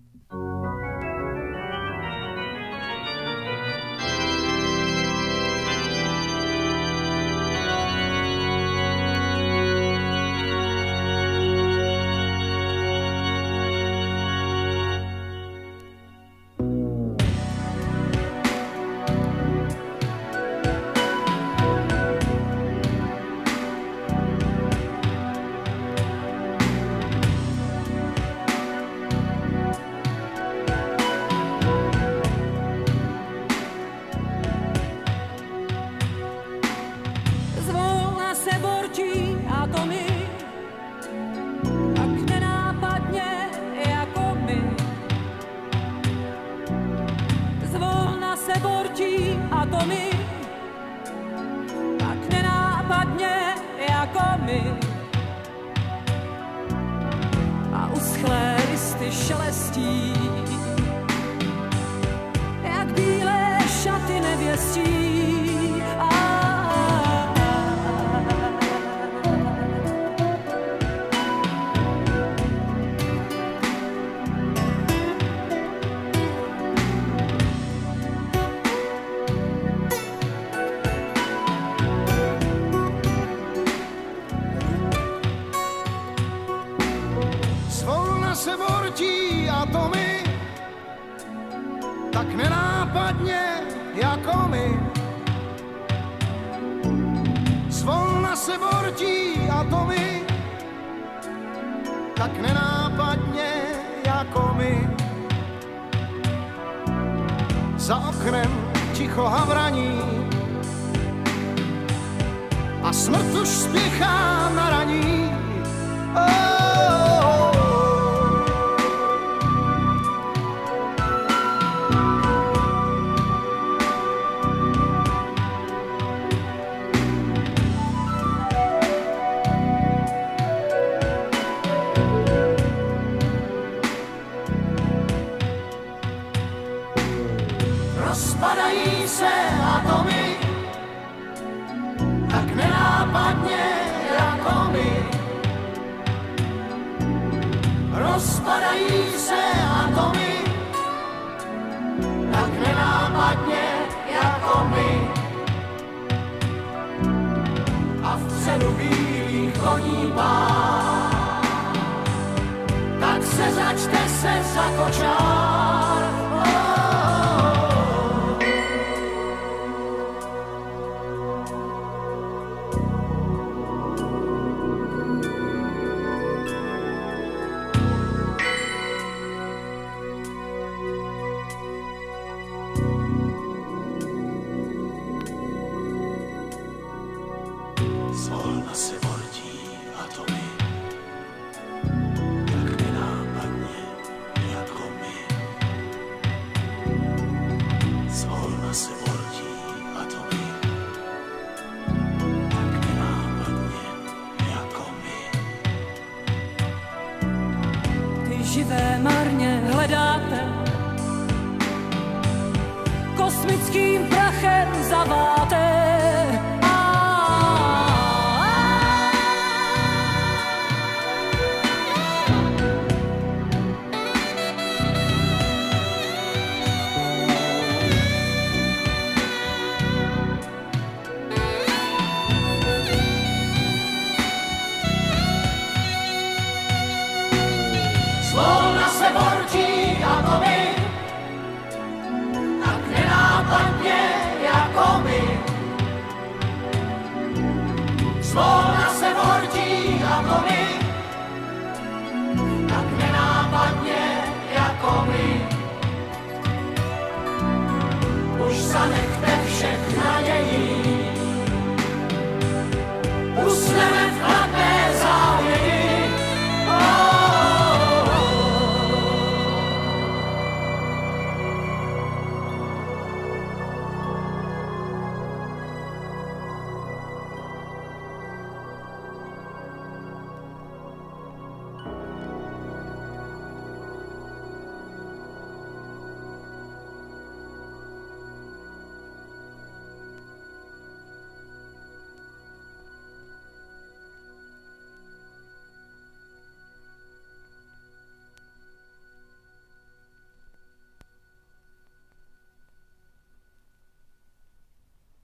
A uschlé listy šelestí, jak bílé šaty nevěstí. Se bortí atomy tak nenápadně jako my. Zvolna se bortí atomy tak nenápadně jako my. Za oknem ticho havraní a smrt už spěchá na raní. Rozpadají se atomy tak nenápadně jako my. Rozpadají se atomy tak nenápadně jako my. A vpředu bílých koní pár, tak se začte se za kočár. Zvolna se bortí atomy tak nenápadně jako my. Zvolna se bortí atomy tak nenápadně jako my. Ty živé marně hledáte, kosmickým prachem zaváte. Zvolna se bortí atomy tak nenápadně jako my. Zvolna se bortí atomy tak nenápadně jako my. Už zanechte všechna